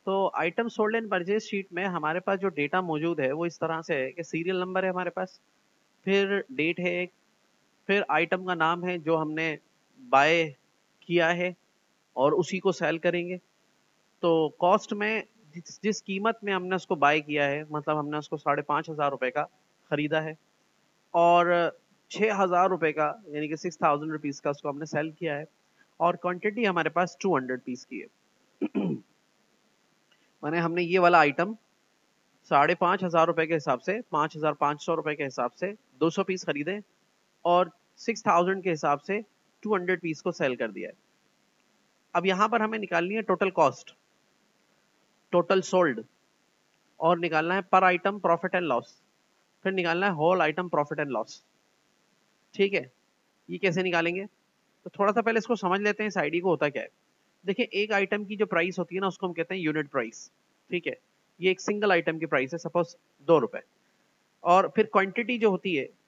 तो item sold in purchase sheet में हमारे पास जो डेटा मौजूद है वो इस तरह से है कि सीरियल नंबर है हमारे पास, फिर डेट है एक, फिर आइटम का नाम है जो हमने बाय किया है और उसी को सेल करेंगे। तो कॉस्ट में जिस कीमत में हमने उसको बाय किया है, मतलब हमने उसको 5,500 का खरीदा है और 6,000 का यानी कि 6,000 रुपीज का उसको हमने सेल किया है और क्वांटिटी हमारे पास 200 पीस की है। माने हमने ये वाला आइटम 5,500 के हिसाब से, 5,500 के हिसाब से 200 पीस खरीदे और 6,000 के हिसाब से 200 पीस को सेल कर दिया है। अब यहां पर हमें निकालनी है टोटल कॉस्ट, टोटल सोल्ड, और निकालना है पर आइटम प्रॉफिट एंड लॉस, फिर निकालना है whole item profit and loss. ठीक है, ये कैसे निकालेंगे? तो थोड़ा सा पहले इसको समझ लेते हैं, इस आईडी को होता क्या है। देखिए, एक आइटम की जो प्राइस होती है ना, उसको हम कहते हैं यूनिट प्राइस। ठीक है, ये एक सिंगल आइटम की प्राइस है, सपोज 2 रुपए। और फिर क्वांटिटी जो होती है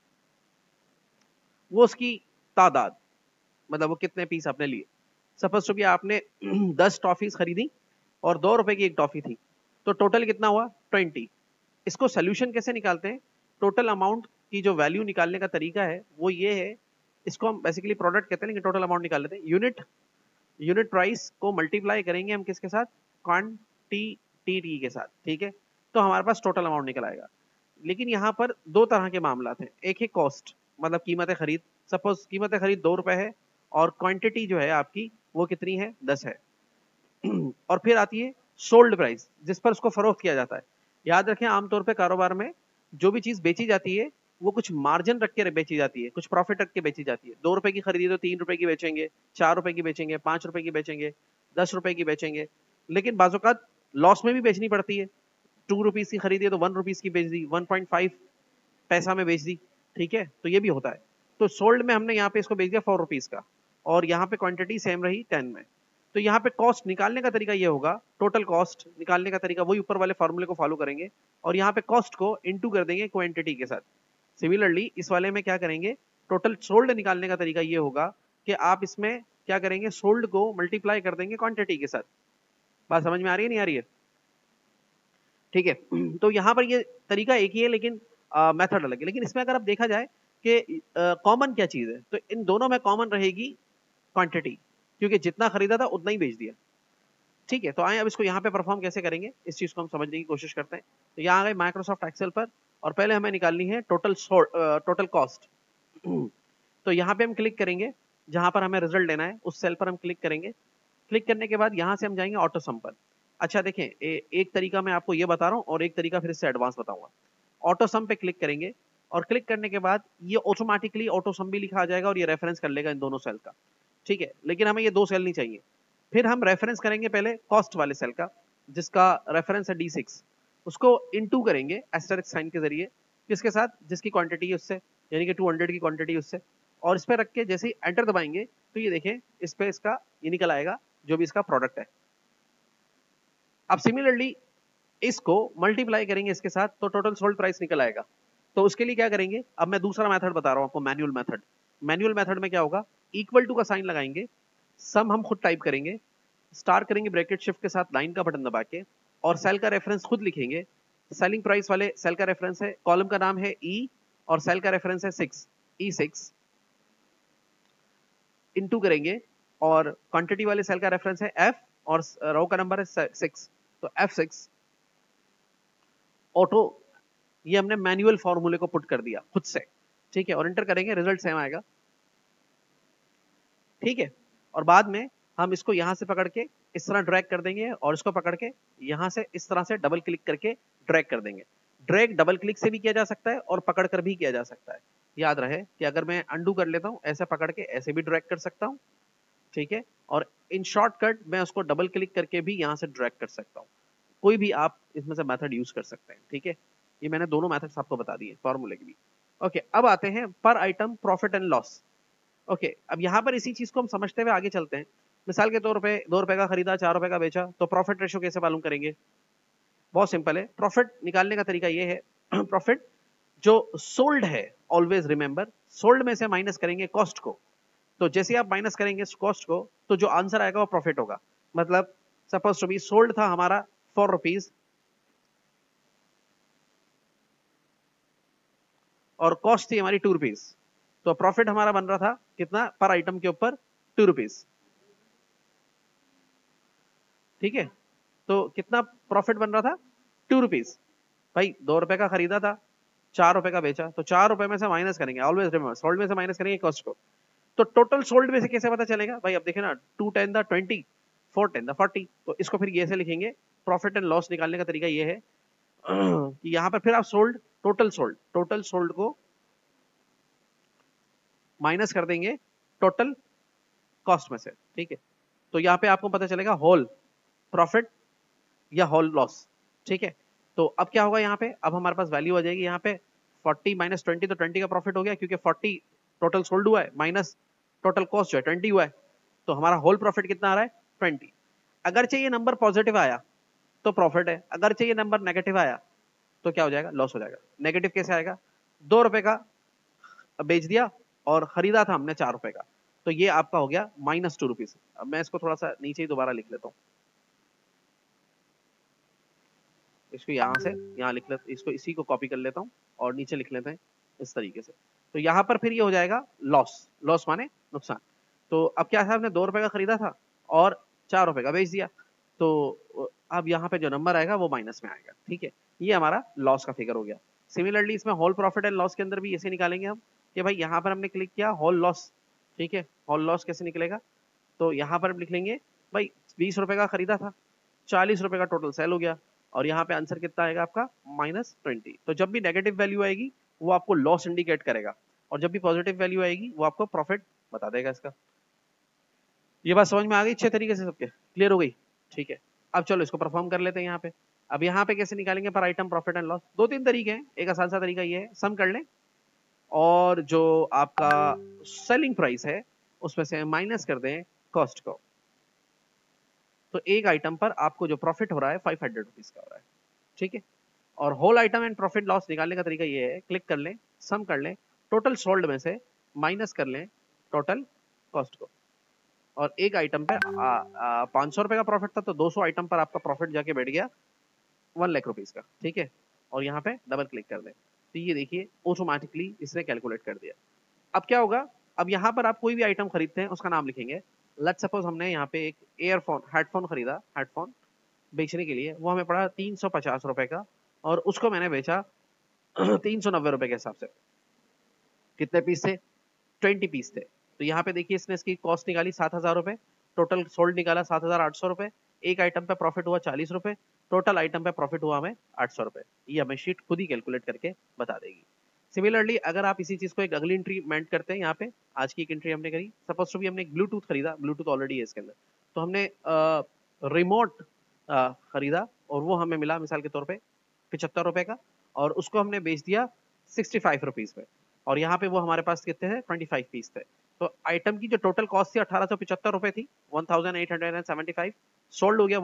वो उसकी तादाद, मतलब वो कितने पीस आपने लिए। सपोज टू बी आपने 10 टॉफीज खरीदी और 2 रुपए की एक टॉफी थी, तो टोटल कितना हुआ? 20। इसको सोल्यूशन कैसे निकालते हैं? टोटल अमाउंट की जो वैल्यू निकालने का तरीका है वो ये है, इसको हम बेसिकली प्रोडक्ट कहते हैं लेकिन टोटल अमाउंट निकाल लेते हैं। यूनिट प्राइस को मल्टीप्लाई करेंगे हम किसके साथ? क्वांटिटी के साथ। ठीक है, तो हमारे पास टोटल अमाउंट निकल आएगा। लेकिन यहाँ पर दो तरह के मामला हैं। एक है कॉस्ट, मतलब कीमत खरीद। सपोज कीमत खरीद 2 रुपए है और क्वांटिटी जो है आपकी वो कितनी है? 10 है। और फिर आती है सोल्ड प्राइस, जिस पर उसको फरोख्त किया जाता है। याद रखें, आमतौर पे कारोबार में जो भी चीज बेची जाती है वो कुछ मार्जिन रख के बेची जाती है, कुछ प्रॉफिट रख के बेची जाती है। 2 रुपए की खरीदी तो 3 रुपए की बेचेंगे, 4 रुपए की बेचेंगे, 5 रुपए की बेचेंगे, 10 रुपए की बेचेंगे। लेकिन बाज़-औक़ात लॉस में भी बेचनी पड़ती है। 2 रुपीस की खरीदी है तो 1 रुपीस की बेच दी, 1.5 पैसा में बेच दी। ठीक है, तो ये भी होता है। तो सोल्ड में हमने यहाँ पे इसको बेच दिया 4 रुपीस का और यहाँ पे क्वांटिटी सेम रही 10 में। तो यहाँ पे कॉस्ट निकालने का तरीका ये होगा, टोटल कॉस्ट निकालने का तरीका वही ऊपर वाले फॉर्मूले को फॉलो करेंगे और यहाँ पे कॉस्ट को इनटू कर देंगे क्वांटिटी के साथ। सिमिलरली इस वाले में क्या करेंगे? टोटल सोल्ड निकालने का तरीका ये होगा कि आप इसमें क्या करेंगे? सोल्ड को मल्टीप्लाई कर देंगे क्वांटिटी के साथ। बात समझ में आ रही है, नहीं आ रही है? ठीक है, तो यहाँ पर ये तरीका एक ही है लेकिन मेथड अलग है। लेकिन इसमें अगर अब देखा जाए कि कॉमन क्या चीज है, तो इन दोनों में कॉमन रहेगी क्वांटिटी, क्योंकि जितना खरीदा था उतना ही बेच दिया। ठीक है, तो आए अब इसको यहाँ पे परफॉर्म कैसे करेंगे, इस चीज को हम समझने की कोशिश करते हैं। तो यहाँ आ गए माइक्रोसॉफ्ट एक्सेल पर और पहले हमें निकालनी है टोटल कॉस्ट। तो यहाँ पे हम क्लिक करेंगे, जहां पर हमें रिजल्ट लेना है उस सेल पर हम क्लिक करेंगे। क्लिक करने के बाद यहाँ से हम जाएंगे ऑटो सम पर। अच्छा देखें, एक तरीका मैं आपको ये बता रहा हूँ और एक तरीका फिर इससे एडवांस बताऊंगा। ऑटो सम पे क्लिक करेंगे और क्लिक करने के बाद ये ऑटोमेटिकली ऑटो सम भी लिखा आ जाएगा और ये रेफरेंस कर लेगा इन दोनों सेल का। ठीक है, लेकिन हमें ये दो सेल नहीं चाहिए। फिर हम रेफरेंस करेंगे पहले कॉस्ट वाले सेल का, जिसका रेफरेंस है D6। उसको इनटू करेंगे एस्टेरिस्क साइन के जरिए, किसके साथ? जिसकी क्वांटिटी है उससे, यानी कि 200 की क्वांटिटी उससे। और इस पे रख के जैसे ही एंटर दबाएंगे तो ये देखें, इस पे इसका ये निकल आएगा जो भी इसका प्रोडक्ट है। अब सिमिलरली इसको मल्टीप्लाई करेंगे इसके साथ तो टोटल सोल्ड प्राइस निकल आएगा। तो उसके लिए क्या करेंगे? अब मैं दूसरा मेथड बता रहा हूं आपको, मैनुअल मेथड। मैनुअल मेथड में क्या होगा? इक्वल टू का साइन लगाएंगे, सम हम खुद टाइप करेंगे, स्टार करेंगे ब्रैकेट शिफ्ट के साथ, लाइन का बटन दबा के, और सेल का रेफरेंस खुद लिखेंगे। सेलिंग प्राइस वाले सेल का रेफरेंस है, कॉलम का नाम है ई और सेल का रेफरेंस है 6, E6। इनटू करेंगे और क्वांटिटी वाले सेल का रेफरेंस है F और रो का नंबर है 6, तो F6 ऑटो, ये हमने मैनुअल फॉर्मूले को पुट कर दिया खुद से। ठीक है, और एंटर करेंगे, रिजल्ट सेम आएगा। ठीक है, और बाद में हम इसको यहां से पकड़ के इस तरह ड्रैग कर देंगे और इसको पकड़ के यहां से इस तरह से डबल क्लिक करके ड्रैग कर देंगे। ड्रैग डबल क्लिक से भी किया जा सकता है और पकड़ कर भी किया जा सकता है। याद रहे कि अगर मैं अंडू कर लेता हूं, ऐसे पकड़ के ऐसे भी ड्रैग कर सकता हूं। ठीक है, और इन शॉर्टकट मैं उसको डबल क्लिक करके भी यहां से ड्रैग कर सकता हूं। कोई भी आप इसमें से मेथड यूज कर सकते हैं। ठीक है, ये मैंने दोनों मेथड्स आपको बता दिए फॉर्मूले की भी। ओके, अब आते हैं पर item profit and loss. Okay, अब यहां पर इसी चीज को हम समझते हुए आगे चलते हैं। मिसाल के तौर पे 2 रुपए का खरीदा, 4 रुपए का बेचा, तो प्रॉफिट रेशियो कैसे मालूम करेंगे? बहुत सिंपल है, प्रॉफिट निकालने का तरीका ये है। प्रॉफिट जो सोल्ड है, ऑलवेज रिमेंबर, सोल्ड में से माइनस करेंगे कॉस्ट को। तो जैसे आप माइनस करेंगे कॉस्ट को तो जो आंसर आएगा वो प्रॉफिट होगा। मतलब सपोज टू बी सोल्ड था हमारा 4 रुपीज और कॉस्ट थी हमारी 2 रुपीज, तो प्रॉफिट हमारा बन रहा था कितना पर आइटम के ऊपर, 2 रुपीज। ठीक है, तो कितना प्रॉफिट बन रहा था, 2 रुपीज। भाई 2 रुपए का खरीदा था, 4 रुपए का बेचा, तो 4 रुपए में से माइनस करेंगे, ऑलवेज रिमेंबर सोल्ड में से माइनस करेंगे कॉस्ट को। तो टोटल सोल्ड में से कैसे पता चलेगा भाई, अब देखे ना, 2 10 द 20, 4 10 द 40, तो इसको फिर ये से लिखेंगे। प्रॉफिट एंड लॉस निकालने का तरीका ये है कि यहां पर फिर आप सोल्ड, टोटल सोल्ड को माइनस कर देंगे टोटल कॉस्ट में से। ठीक है, तो यहाँ पे आपको पता चलेगा होल प्रॉफिट या होल लॉस। ठीक है, तो अब क्या होगा यहाँ पे, अब हमारे पास वैल्यू आ जाएगी यहाँ पे 40 माइनस 20, तो 20 का प्रॉफिट हो गया क्योंकि 40 टोटल सोल्ड हुआ है माइनस टोटल कॉस्ट जो है 20 हुआ है, तो हमारा होल प्रॉफिट कितना आ रहा है, 20। अगर चाहिए नंबर पॉजिटिव आया तो प्रॉफिट है, अगर चाहिए नंबर नेगेटिव आया तो क्या हो जाएगा, लॉस हो जाएगा। नेगेटिव कैसे आएगा, 2 रुपए का बेच दिया और खरीदा था हमने 4 रुपए का, तो ये आपका हो गया माइनस 2 रुपीज। अब मैं इसको थोड़ा सा नीचे ही दोबारा लिख लेता हूँ, इसको यहां से यहाँ लिख लेते, इसको इसी को कॉपी कर लेता हूँ और नीचे लिख लेते हैं इस तरीके से। तो यहाँ पर फिर ये हो जाएगा लॉस, लॉस माने नुकसान। तो अब क्या था, हमने 2 रुपए का खरीदा था और 4 रुपए का बेच दिया, तो अब यहाँ पे जो नंबर आएगा वो माइनस में आएगा। ठीक है, ये हमारा लॉस का फिगर हो गया। सिमिलरली इसमें होल प्रॉफिट एंड लॉस के अंदर भी ऐसे निकालेंगे हम कि भाई यहाँ पर हमने क्लिक किया होल लॉस। ठीक है, होल लॉस कैसे निकलेगा, तो यहाँ पर हम लिख लेंगे भाई 20 रुपए का खरीदा था, 40 रुपए का टोटल सेल हो गया, और यहाँ पे आंसर कितना आएगा आपका -20। तो जब भी नेगेटिव वैल्यू आएगी वो आपको लॉस इंडिकेट करेगा, और जब भी पॉजिटिव वैल्यू आएगी वो आपको प्रॉफिट बता देगा इसका। ये बात समझ में आ गई अच्छे तरीके से, सबके क्लियर हो गई। ठीक है, अब चलो इसको परफॉर्म कर लेते हैं यहाँ पे। अब यहाँ पे कैसे निकालेंगे पर आइटम प्रॉफिट एंड लॉस, 2-3 तरीके हैं। एक आसान सा तरीका ये है, सम कर लें और जो आपका सेलिंग प्राइस है उसमें से माइनस कर दें कॉस्ट को, तो एक आइटम पर आपको जो प्रॉफिट हो रहा है 500 रुपीज का हो रहा है। ठीक है, और whole item and profit loss निकालने का तरीका ये है, क्लिक कर लें, सम कर लें, टोटल सोल्ड में से माइनस कर लें टोटल कॉस्ट को, और एक आइटम पे 500 रुपए का प्रॉफिट था, तो 200 आइटम पर आपका प्रॉफिट जाके बैठ गया 1 लाख रुपीज का। ठीक है, और यहाँ पे डबल क्लिक कर दें, तो ये देखिए ऑटोमेटिकली इसने कैलकुलेट कर दिया। अब क्या होगा, अब यहाँ पर आप कोई भी आइटम खरीदते हैं उसका नाम लिखेंगे। लेट्स सपोज हमने यहाँ पे एक ईयरफोन हेडफोन खरीदा, हेडफोन बेचने के लिए, वो हमें पड़ा 350 रुपए का, और उसको मैंने बेचा 390 रुपए के हिसाब से। कितने पीस थे, 20 पीस थे। तो यहाँ पे देखिए इसने इसकी कॉस्ट निकाली 7,000 रुपए, टोटल सोल्ड निकाला 7,800 रुपए, एक आइटम पे प्रॉफिट हुआ 40 रुपए, टोटल आइटम पे प्रॉफिट हुआ हमें 800 रुपए। ये हमें शीट खुद ही कैलकुलेट करके बता देगी। सिमिलरली अगर आप इसी चीज को एक अगली एंट्री मेंट करते हैं, यहाँ पे आज की एक एंट्री हमने करी, सपोज टू भी हमने एक ब्लूटूथ खरीदा, ब्लूटूथ ऑलरेडी है इसके अंदर, तो हमने रिमोट खरीदा और वो हमें मिला मिसाल के तौर पे 75 रुपए का, और उसको हमने बेच दिया 65 रुपीज पे, और यहाँ पे वो हमारे पास कितने थे, 25 पीस थे। तो आइटम की जो टोटल कॉस्ट थी 1875 रुपए थी, 1875, सोल्ड हो गया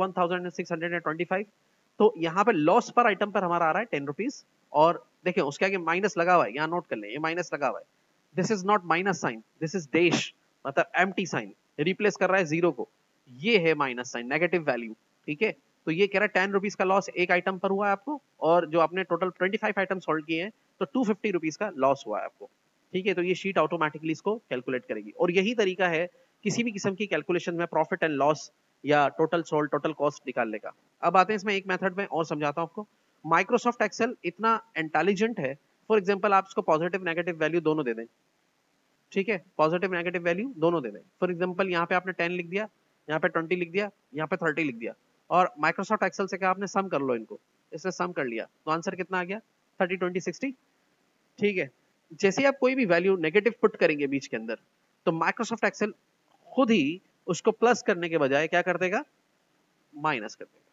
1625। तो यहाँ पे लॉस पर आइटम पर हमारा आ रहा है 10 रुपीज, और देखें उसके आगे माइनस लगा हुआ है, यहाँ नोट कर लें, ये माइनस लगा हुआ है। This is not minus sign, this is dash, मतलब एम्प्टी साइन रिप्लेस कर रहा है जीरो को, ये है माइनस साइन, नेगेटिव वैल्यू। ठीक है, तो ये कह रहा है 10 रुपीज का लॉस एक आइटम पर हुआ है आपको, और जो आपने टोटल 25 आइटम सोल्ड किए हैं तो 250 रुपीज का लॉस हुआ है आपको। ठीक है, तो ये शीट ऑटोमेटिकली इसको कैलकुलेट करेगी, और यही तरीका है किसी भी किस्म की कैलकुलेशन में प्रॉफिट एंड लॉस या टोटल सोल्ड, टोटल कॉस्ट निकालने का। अब आते हैं इसमें एक मेथड में और समझाता हूं आपको। माइक्रोसॉफ्ट एक्सेल इतना इंटेलिजेंट है, फॉर एग्जांपल आप इसको पॉजिटिव नेगेटिव वैल्यू दोनों दे दें। ठीक है, पॉजिटिव नेगेटिव वैल्यू दोनों दे दें। फॉर एग्जांपल यहाँ पे आपने 10 लिख दिया, यहाँ पे 20 लिख दिया, यहाँ पे 30 लिख दिया, और माइक्रोसॉफ्ट एक्सेल से क्या आपने सम कर लो इनको, इसने सम कर लिया, तो आंसर कितना आ गया 30 20 60। ठीक है, जैसे आप कोई भी वैल्यू नेगेटिव पुट करेंगे बीच के अंदर, तो माइक्रोसॉफ्ट एक्सेल खुद ही उसको प्लस करने के बजाय क्या कर देगा, माइनस कर देगा।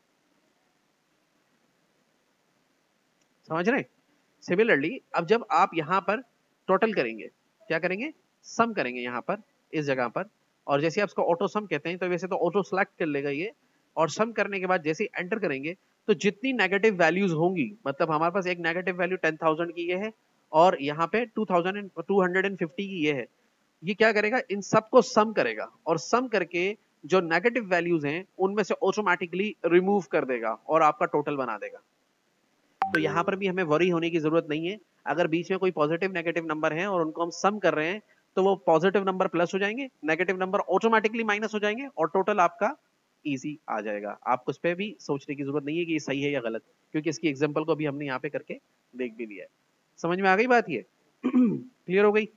समझ रहे? सिमिलरली अब जब आप यहां पर टोटल करेंगे, क्या करेंगे, सम करेंगे यहां पर इस जगह पर, और जैसे आप इसको ऑटो सम कहते हैं, तो वैसे तो ऑटो सेलेक्ट कर लेगा ये, और सम करने के बाद जैसे ही एंटर करेंगे तो जितनी नेगेटिव वैल्यूज होंगी, मतलब हमारे पास एक नेगेटिव वैल्यू 10,000 की ये है, और यहाँ पे 2,250 की ये है, ये क्या करेगा, इन सबको सम करेगा, और सम करके जो नेगेटिव वैल्यूज हैं उनमें से ऑटोमेटिकली रिमूव कर देगा और आपका टोटल बना देगा। तो यहां पर भी हमें वरी होने की जरूरत नहीं है। अगर बीच में कोई पॉजिटिव नेगेटिव नंबर है और उनको हम सम कर रहे हैं तो वो पॉजिटिव नंबर प्लस हो जाएंगे, नेगेटिव नंबर ऑटोमेटिकली माइनस हो जाएंगे और टोटल आपका इजी आ जाएगा। आपको उस पर भी सोचने की जरूरत नहीं है कि ये सही है या गलत, क्योंकि इसकी एग्जाम्पल को भी हमने यहाँ पे करके देख भी लिया है। समझ में आ गई बात ये? क्लियर हो गई?